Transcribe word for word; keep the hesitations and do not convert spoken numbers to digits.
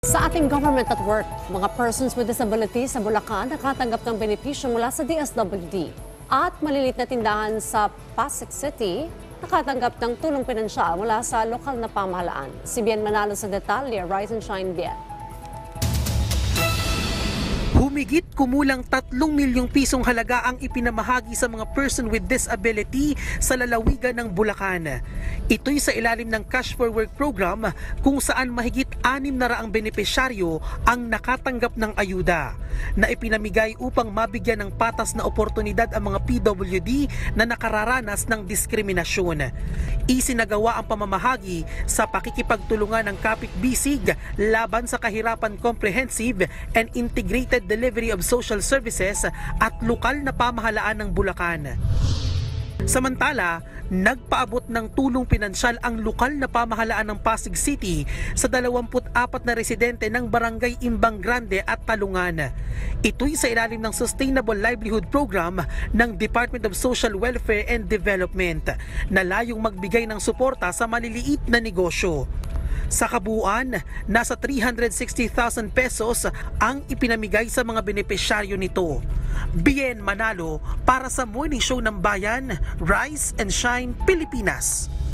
Sa ating government at work, mga persons with disabilities sa Bulacan nakatanggap ng benepisyo mula sa D S W D. At malilit na tindahan sa Pasig City, nakatanggap ng tulong pinansyal mula sa lokal na pamahalaan. Si Bien Manalo sa detalye, Rise and Shine Bien. Humigit kumulang tatlong milyong pisong halaga ang ipinamahagi sa mga person with disability sa lalawigan ng Bulacan. Ito'y sa ilalim ng Cash for Work program kung saan mahigit anim na raang benepisyaryo ang nakatanggap ng ayuda na ipinamigay upang mabigyan ng patas na oportunidad ang mga P W D na nakararanas ng diskriminasyon. Isinagawa ang pamamahagi sa pakikipagtulungan ng Kapit-Bisig laban sa kahirapan comprehensive and integrated delivery of social services at lokal na pamahalaan ng Bulacan. Samantala, nagpaabot ng tulong pinansyal ang lokal na pamahalaan ng Pasig City sa dalawampu't apat na residente ng Barangay Imbang Grande at Talungan. Ito'y sa ilalim ng Sustainable Livelihood Program ng Department of Social Welfare and Development na layong magbigay ng suporta sa maliliit na negosyo. Sa kabuuan, nasa three hundred sixty thousand pesos ang ipinamigay sa mga benepisyaryo nito. Bien Manalo para sa Morning Show ng Bayan, Rise and Shine Pilipinas.